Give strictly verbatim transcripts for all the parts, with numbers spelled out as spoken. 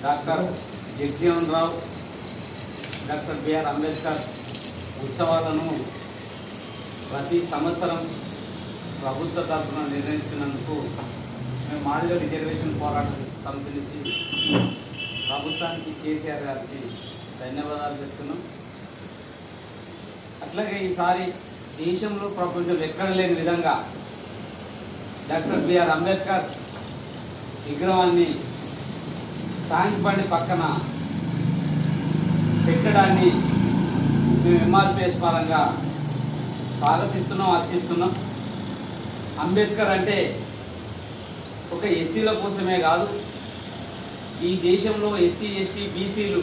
Doctor Jagjivan Rao doctor B R Ambedkar ఉత్సవాలను ప్రతి సంవత్సరం ప్రభుత్వ తరఫున నిర్ణయించినందుకు మేము మాదిగ రిజర్వేషన్ పోరాట సమితి నుంచి ప్రభుత్వానికి కేసీఆర్ గారికి ధన్యవాదాలు చెప్తున్నాం. అట్లాగే ఈసారి దేశంలో ప్రపంచంలో ఎక్కడ లేని విధంగా డాక్టర్ బిఆర్ అంబేద్కర్ విగ్రహాన్ని ట్యాంక్ బండి పక్కన పెట్టడాన్ని మేము ఎంఆర్పిఎస్ పరంగా స్వాగతిస్తున్నాం, హర్షిస్తున్నాం. అంబేద్కర్ అంటే ఒక ఎస్సీల కోసమే కాదు, ఈ దేశంలో ఎస్సీ ఎస్టీ బీసీలు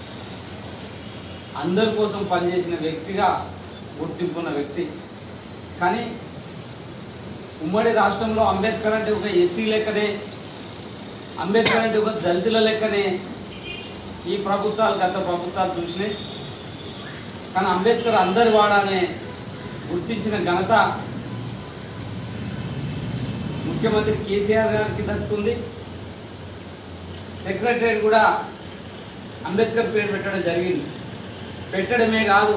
అందరి కోసం పనిచేసిన వ్యక్తిగా గుర్తింపున్న వ్యక్తి. కానీ ఉమ్మడి రాష్ట్రంలో అంబేద్కర్ అంటే ఒక ఎస్సీ లెక్కనే, అంబేద్కర్ అంటే ఒక దళితుల లెక్కనే ఈ ప్రభుత్వాలు గత ప్రభుత్వాలు చూసినాయి. కానీ అంబేద్కర్ అందరి వాడానే గుర్తించిన ఘనత ముఖ్యమంత్రి కేసీఆర్ గారికి దక్కుతుంది. సెక్రటరీ కూడా అంబేద్కర్ పేరు పెట్టడం జరిగింది. పెట్టడమే కాదు,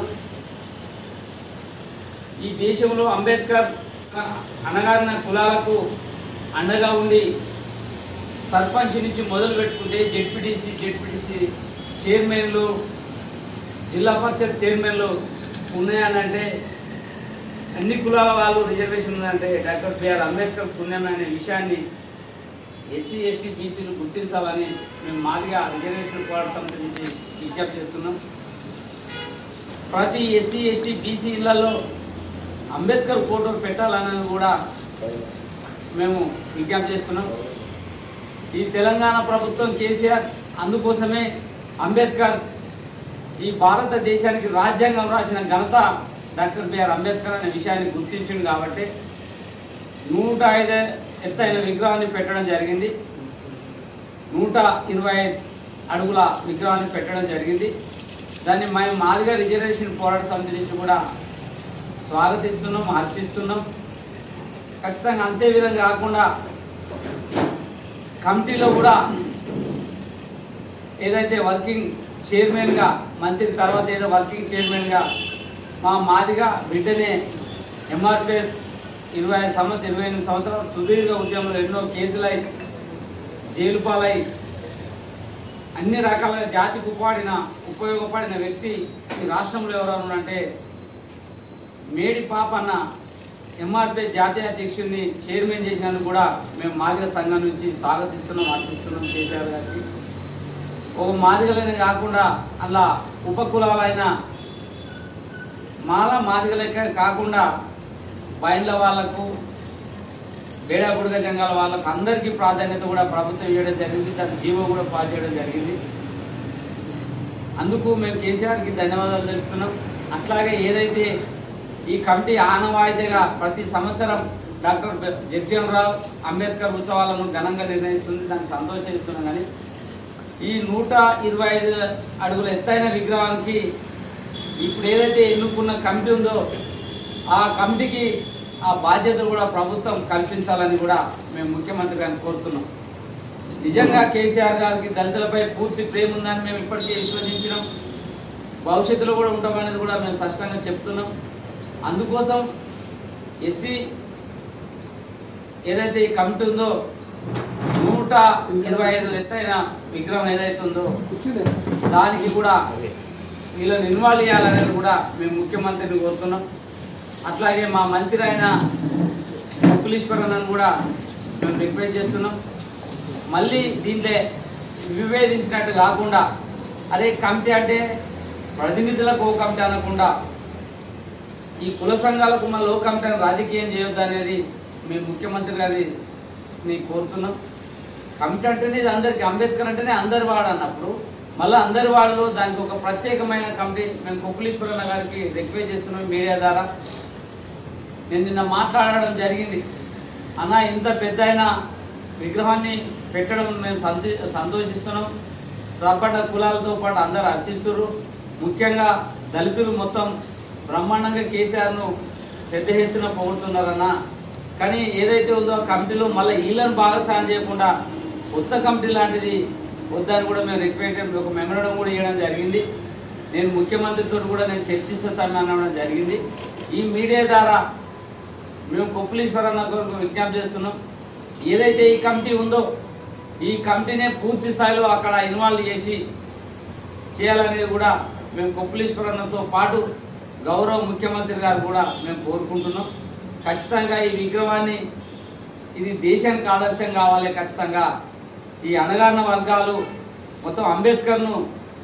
ఈ దేశంలో అంబేద్కర్ అణగారిన కులాలకు అండగా ఉండి సర్పంచ్ నుంచి మొదలు పెట్టుకుంటే జెడ్పీటీసీ జెడ్పీటీసీ చైర్మన్లు, జిల్లా పరిషత్ చైర్మన్లు ఉన్నాయనంటే, అన్ని కులాల వాళ్ళు రిజర్వేషన్ ఉందంటే డాక్టర్ బిఆర్ అంబేద్కర్ పుణ్యం అనే విషయాన్ని ఎస్సీ ఎస్టీ బీసీలు గుర్తించాలని మేము మాదిగా రిజర్వేషన్ పోరాటం గురించి విజ్ఞప్తి చేస్తున్నాం. ప్రతి ఎస్సీ ఎస్టీ బీసీలలో అంబేద్కర్ ఫోటో పెట్టాలన్నది కూడా మేము విజ్ఞప్తి చేస్తున్నాం. ఈ తెలంగాణ ప్రభుత్వం కేసీఆర్ అందుకోసమే అంబేద్కర్ ఈ భారతదేశానికి రాజ్యాంగం రాసిన ఘనత డాక్టర్ బిఆర్ అంబేద్కర్ అనే విషయాన్ని గుర్తించింది. కాబట్టి నూట ఐదు ఎత్తైన విగ్రహాన్ని పెట్టడం జరిగింది. నూట ఇరవై అడుగుల విగ్రహాన్ని పెట్టడం జరిగింది. దాన్ని మేము మాదిగ రిజర్వేషన్ పోరాట సమితి నుంచి కూడా స్వాగతిస్తున్నాం, హర్షిస్తున్నాం. ఖచ్చితంగా అంతే విధంగా కాకుండా కమిటీలో కూడా ఏదైతే వర్కింగ్ చైర్మన్గా, మంత్రి తర్వాత ఏదో వర్కింగ్ చైర్మన్గా మా మాదిగా బిడ్డనే ఎంఆర్పిఎస్ ఇరవై ఐదు సంవత్సరం ఇరవై ఎనిమిది సంవత్సరాలు సుదీర్ఘ ఉద్యమంలో ఎన్నో కేసులై జైలు పాలై అన్ని రకాలుగా జాతికి ఉపడిన ఉపయోగపడిన వ్యక్తి ఈ రాష్ట్రంలో ఎవరన్నా అంటే మేడి పాపన్న ఎంఆర్పిఎస్ జాతీయ అధ్యక్షుడిని చైర్మన్ చేసినందుకు కూడా మేము మాదిగ సంఘం నుంచి స్వాగతిస్తున్నాం, అర్పిస్తున్నాం కేసీఆర్ గారికి. ఒక మాదిగలనే కాకుండా అలా ఉపకులాలైన మాల మాదిగ లెక్క కాకుండా బయళ్ళ వాళ్లకు, బేడాబుడిగ జంగాల వాళ్ళకు అందరికీ ప్రాధాన్యత కూడా ప్రభుత్వం ఇవ్వడం జరిగింది. దాని జీవో కూడా పాస్ చేయడం జరిగింది. అందుకు మేము కేసీఆర్కి ధన్యవాదాలు తెలుపుతున్నాం. అట్లాగే ఏదైతే ఈ కమిటీ ఆనవాయితీగా ప్రతి సంవత్సరం డాక్టర్ జగజీవన్ రావు అంబేద్కర్ ఉత్సవాలను ఘనంగా నిర్ణయిస్తుంది, దాన్ని సంతోషిస్తున్నాం. కానీ ఈ నూట ఇరవై ఐదు అడుగుల ఎత్తైన విగ్రహానికి ఇప్పుడు ఏదైతే ఎన్నుకున్న కమిటీ ఉందో ఆ కమిటీకి ఆ బాధ్యతలు కూడా ప్రభుత్వం కల్పించాలని కూడా మేము ముఖ్యమంత్రి గారిని కోరుతున్నాం. నిజంగా కేసీఆర్ గారికి దళితులపై పూర్తి ప్రేమ ఉందని మేము ఇప్పటికే విశ్వసించినాం, భవిష్యత్తులో కూడా ఉంటామనేది కూడా మేము స్పష్టంగా చెప్తున్నాం. అందుకోసం ఎస్సీ ఏదైతే ఈ కమిటీ ఉందో నూట ఇరవై ఐదు ఎత్తైన విగ్రహం ఏదైతే ఉందో దానికి కూడా వీళ్ళని ఇన్వాల్వ్ చేయాలనేది కూడా మేము ముఖ్యమంత్రిని కోరుతున్నాం. అట్లాగే మా మంత్రి అయిన ముకులీశ్వరన్ కూడా మేము రిక్వెస్ట్ చేస్తున్నాం. మళ్ళీ దీంట్లో విభేదించినట్టు కాకుండా, అదే కమిటీ అంటే ప్రతినిధులకు ఓ కమిటీ అనకుండా ఈ కుల సంఘాలకు మళ్ళీ ఓ కమిటీ రాజకీయం చేయొద్దు అనేది మేము ముఖ్యమంత్రి గారిని కోరుతున్నాం. కమిటీ అంటేనే ఇది అందరికీ, అంబేద్కర్ అంటేనే అందరి వాడు అన్నప్పుడు మళ్ళీ అందరి వాళ్ళు దానికి ఒక ప్రత్యేకమైన కమిటీ మేము కుకులీశ్వరన్న గారికి రిక్వెస్ట్ చేస్తున్నాం. మీడియా ద్వారా నేను నిన్న మాట్లాడడం జరిగింది. అన్న ఇంత పెద్ద విగ్రహాన్ని పెట్టడం మేము సంతో సంతోషిస్తున్నాం సపట కులాలతో పాటు అందరూ హర్షిస్తున్నారు. ముఖ్యంగా దళితులు మొత్తం బ్రహ్మాండంగా కేసీఆర్ను పెద్ద ఎత్తున పొగుడుతున్నారన్న. కానీ ఏదైతే ఉందో కమిటీలో మళ్ళీ వీళ్ళని భాగస్వామ్యం చేయకుండా కొత్త కమిటీ లాంటిది వద్దని కూడా మేము రిక్వెస్ట్ ఒక మెమోరాండం కూడా ఇవ్వడం జరిగింది. నేను ముఖ్యమంత్రితో కూడా నేను చర్చిస్తాను అనడం జరిగింది. ఈ మీడియా ద్వారా మేము కొప్పులీశ్వరన్న గారికి విజ్ఞప్తి చేస్తున్నాం. ఏదైతే ఈ కమిటీ ఉందో ఈ కమిటీనే పూర్తి స్థాయిలో అక్కడ ఇన్వాల్వ్ చేసి చేయాలనేది కూడా మేము కొప్పులీశ్వరన్నతో పాటు గౌరవ ముఖ్యమంత్రి గారు కూడా మేము కోరుకుంటున్నాం. ఖచ్చితంగా ఈ విగ్రహాన్ని ఇది దేశానికి ఆదర్శం కావాలి. ఖచ్చితంగా ఈ అణగారిన వర్గాలు మొత్తం అంబేద్కర్ను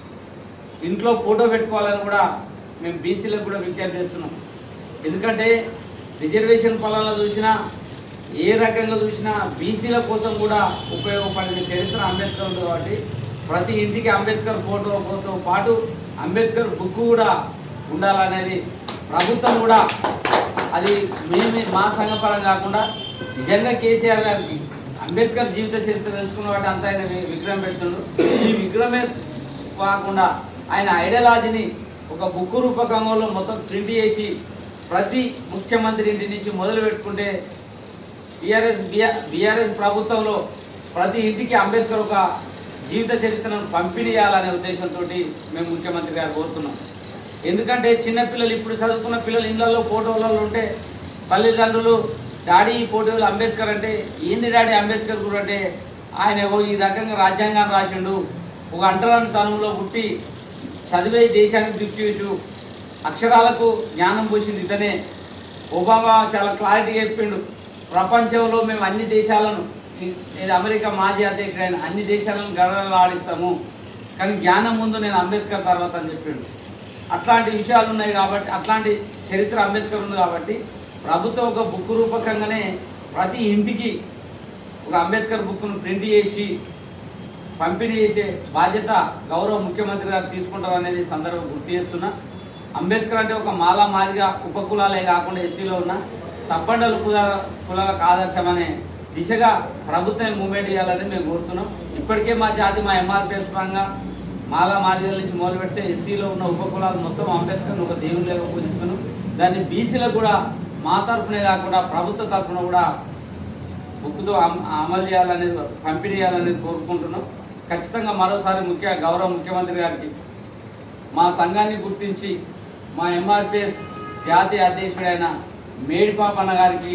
ఇంట్లో ఫోటో పెట్టుకోవాలని కూడా మేము బీసీలకు కూడా విజ్ఞప్తి చేస్తున్నాం. ఎందుకంటే రిజర్వేషన్ పొలాల్లో చూసినా ఏ రకంగా చూసినా బీసీల కోసం కూడా ఉపయోగపడిన చరిత్ర అంబేద్కర్ ఉంది. కాబట్టి ప్రతి ఇంటికి అంబేద్కర్ ఫోటోతో పాటు అంబేద్కర్ బుక్ కూడా ఉండాలనేది ప్రభుత్వం కూడా అది మేము మా సంఘపరం కాకుండా నిజంగా కేసీఆర్ గారికి అంబేద్కర్ జీవిత చరిత్ర తెలుసుకున్న వాటి అంతా ఆయన విగ్రహం పెడుతున్నాడు. ఈ విగ్రహమే కాకుండా ఆయన ఐడియాలజీని ఒక బుక్ రూపకంలో మొత్తం ప్రింట్ చేసి ప్రతి ముఖ్యమంత్రి ఇంటి నుంచి మొదలు పెట్టుకుంటే బీఆర్ఎస్ బీఆర్ఎస్ ప్రభుత్వంలో ప్రతి ఇంటికి అంబేద్కర్ ఒక జీవిత చరిత్రను పంపిణీ చేయాలనే ఉద్దేశంతో మేము ముఖ్యమంత్రి గారు కోరుతున్నాం. ఎందుకంటే చిన్నపిల్లలు ఇప్పుడు చదువుకున్న పిల్లలు ఇళ్లలో ఫోటోలలో ఉంటే తల్లిదండ్రులు డాడీ ఈ ఫోటోలు అంబేద్కర్ అంటే ఏంది డాడీ అంబేద్కర్ గురు అంటే ఆయన ఈ రకంగా రాజ్యాంగాన్ని రాసిండు, ఒక అంటరాని తనంలో పుట్టి చదివే దేశానికి దిక్కు అక్షరాలకు జ్ఞానం పోసింది ఇతనే. ఒబామా చాలా క్లారిటీ చెప్పిండు, ప్రపంచంలో మేము అన్ని దేశాలను ఇది అమెరికా మాజీ అధ్యక్షుడైన అన్ని దేశాలను గర్వంగా ఆడిస్తాము, కానీ జ్ఞానం ముందు నేను అంబేద్కర్ తర్వాత అని చెప్పిండు. అట్లాంటి విషయాలు ఉన్నాయి కాబట్టి అట్లాంటి చరిత్ర అంబేద్కర్ ఉంది కాబట్టి ప్రభుత్వం ఒక బుక్ రూపకంగానే ప్రతి ఇంటికి ఒక అంబేద్కర్ బుక్ను ప్రింట్ చేసి పంపిణీ చేసే బాధ్యత గౌరవ ముఖ్యమంత్రి గారు తీసుకుంటారు అనేది సందర్భం గుర్తు చేస్తున్నా. అంబేద్కర్ అంటే ఒక మాలా మాదిగా ఉపకులాలే కాకుండా ఎస్సీలో ఉన్న సబ్బండల కుల కులాలకు ఆదర్శం అనే దిశగా ప్రభుత్వం మూవ్మెంట్ చేయాలని మేము కోరుతున్నాం. ఇప్పటికే మా జాతి మా ఎంఆర్పిఎస్ పరంగా మాలా మాదిగల నుంచి మొదలు పెడితే ఎస్సీలో ఉన్న ఉపకులాలు మొత్తం అంబేద్కర్ని ఒక దేవునిలాగా పూజిస్తున్నాం. దాన్ని బీసీలకు కూడా మా తరఫునే కాకుండా ప్రభుత్వ తరఫున కూడా బుక్తో అమలు చేయాలనేది పంపిణీ చేయాలనేది కోరుకుంటున్నాం. ఖచ్చితంగా మరోసారి ముఖ్య గౌరవ ముఖ్యమంత్రి గారికి మా సంఘాన్ని గుర్తించి మా ఎంఆర్పిఎస్ జాతీయ అధ్యక్షుడైన మేడిపాపన్న గారికి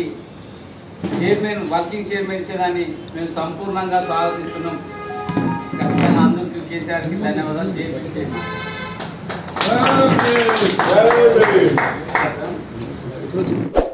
చైర్మన్ వర్కింగ్ చైర్మన్ ఇచ్చేదాన్ని మేము సంపూర్ణంగా స్వాగతిస్తున్నాం. ఖచ్చితంగా అందరికీ కేసీఆర్కి ధన్యవాదాలు. జై జై